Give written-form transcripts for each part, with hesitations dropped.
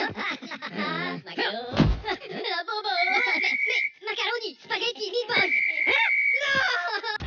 Macaroni, spaghetti, meatballs. No!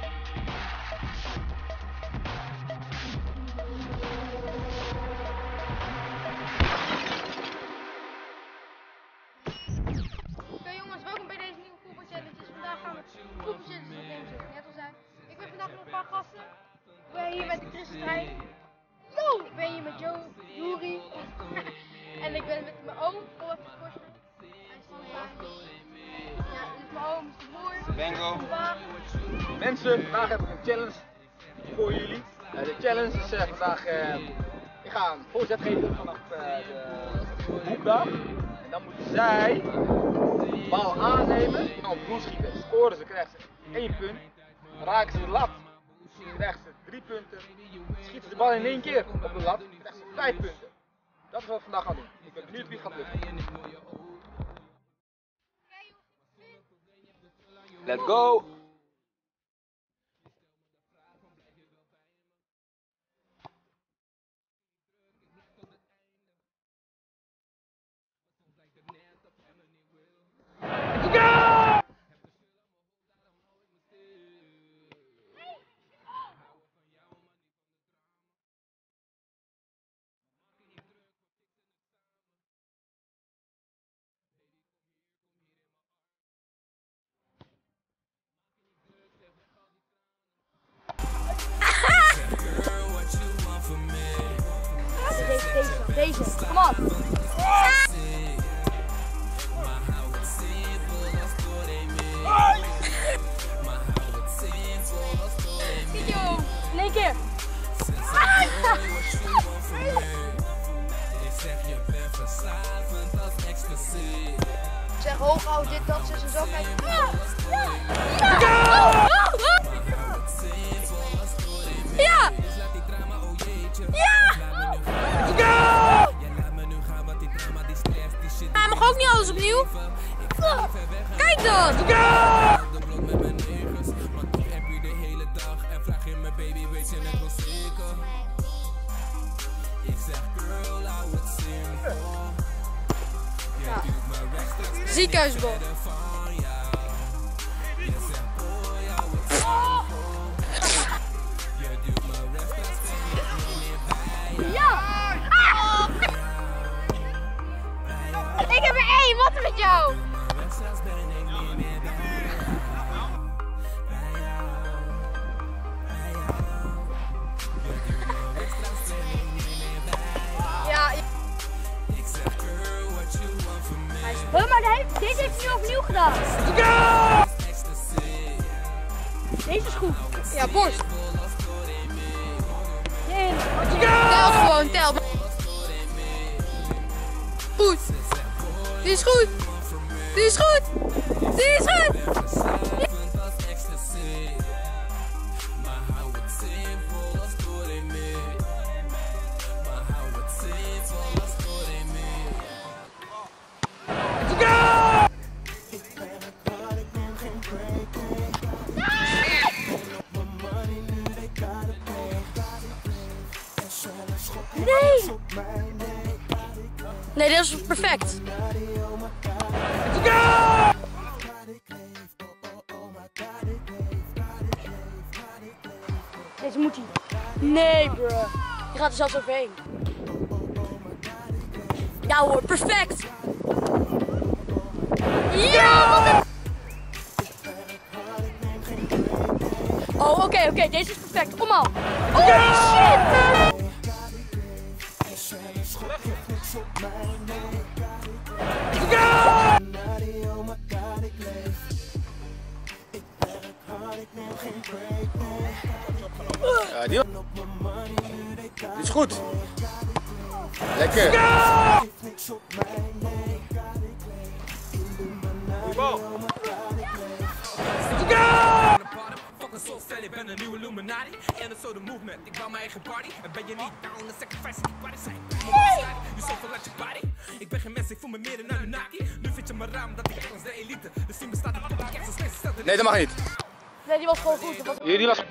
Oké jongens, welkom bij deze nieuwe Voetbal Challenges. Vandaag gaan we Voetbal Challenges opnemen zoals ik net al zei. Ik ben vandaag met een paar gasten. Ik ben hier met de Chris Strijd. Yo! Ik ben hier met Joe, Juri. En ik ben met mijn oom, Olaf Korsman. Hij is van ja, dit is mijn oom, is de broer. Bengo. Pa. Mensen, vandaag heb ik een challenge voor jullie. De challenge is vandaag, ik ga een voorzet geven vanaf de hoekdag. En dan moeten zij de bal aannemen en op doel schieten. Scoren ze, krijgen ze 1 punt. Raken ze de lat, krijgen ze 3 punten. Schieten ze de bal in 1 keer op de lat, krijgen ze 5 punten. Dat is wat we vandaag gaan doen. Ik ben benieuwd wie het gaat lukken. Let's go! Deze, kom op. Video, in 1 keer. Zeg hoog, houd dit, dat, zus en zo. Kijk. Ja! Ja! Hij mag ook niet alles opnieuw. Kijk dat! Ja. Ziekenhuisbal. Ik heb er 1, wat is met jou? Ja. Maar deze heeft hij nu opnieuw gedaan. Deze is goed. Ja, borst. Tel gewoon, tel. Goed. Die is goed. Die is goed. Die is goed. Nee! Nee, dit is perfect. Deze moet hij. Nee, bro. Die gaat er zelfs overheen. Ja hoor, perfect. Ja! Oh, oké, deze is perfect. Kom al. Holy shit! Ja, die is goed. Lekker. Goeie bal. Zo stel, ik ben een nieuwe Illuminati. En dat is zo de movement. Ik bouw mijn eigen party. En ben je niet down, dan sacrifice ik die party zijn. Je zo veel uit je body. Ik ben geen mens, ik voel me meer een Anunnaki. Nu vind je me raam dat ik echt als de elite. De scene bestaat uit de kerst, steeds hetzelfde. Nee, dat mag niet. Nee, die was gewoon goed. Die was...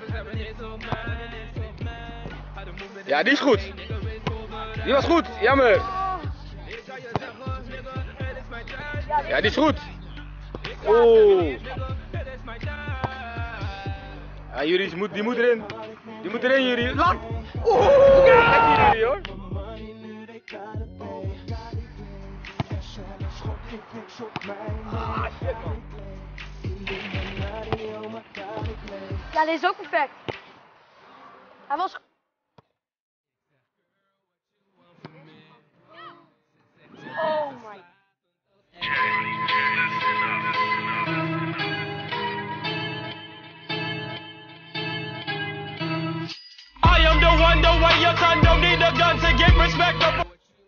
Ja, die is goed. Die was goed, jammer. Ja, die is goed. Oeh. Ja, Juri, die moet erin. Die moet erin, Juri. Lat! Oeh! Kijk hier, Juri, hoor. Ah, shit, man. Ja, dit is ook perfect. Hij was... Oh my. I am the one, the way your son don't need a gun to get respect up.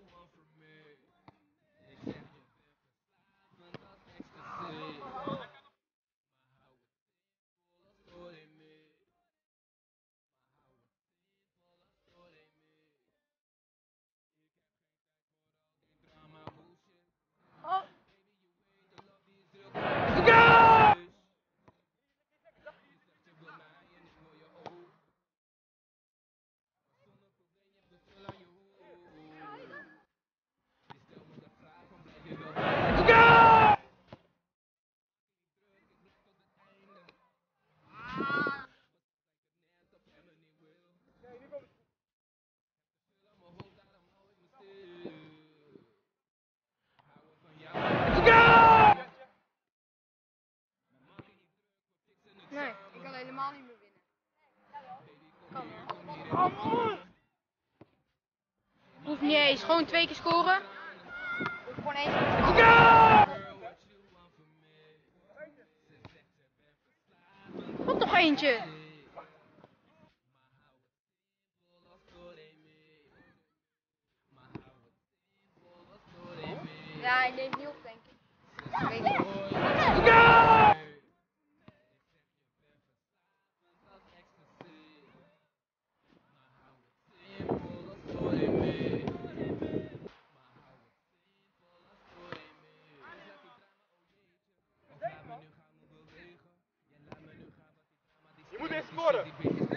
Nee, ik kan helemaal niet meer winnen. Kan hoor. Hoeft niet eens, gewoon 2 keer scoren. Hoeft gewoon 1 keer. Wat nog eentje? Ja, hij neemt niet op, denk ik. Ik weet niet. Je moet eens scoren.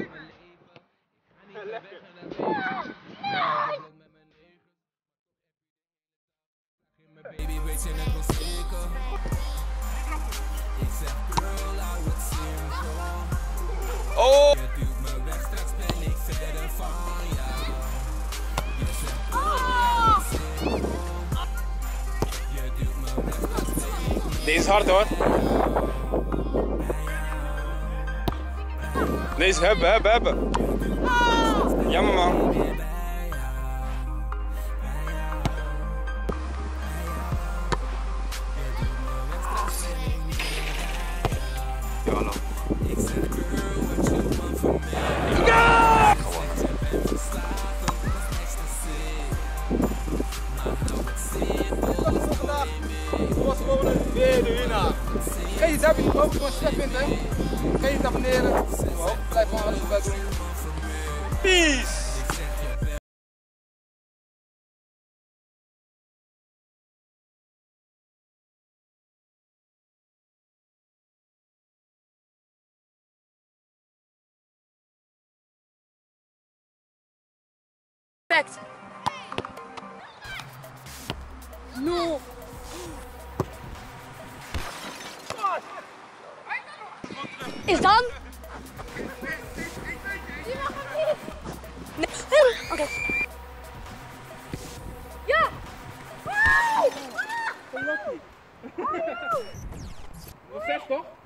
Lekker. Baby, weet je net wel zeker? Ik zeg girl, hou het simpel. Oh! Je duwt me weg, straks ben ik verder van jou. Je zegt girl, hou het simpel. Je duwt me weg, straks ben ik. Deze is hard, hoor. Deze hebben. Jammer, man. Ja, hallo. Ja! Was gewoon weer de winnaar. Geen je duimpje omhoog, gewoon slecht vinden. Geen je abonneren. Blijf gewoon alles erbij doen. Peace! Perfect. No. Is dan? Die mag hem niet. Nee. Oké. Ja. Nog 6 toch?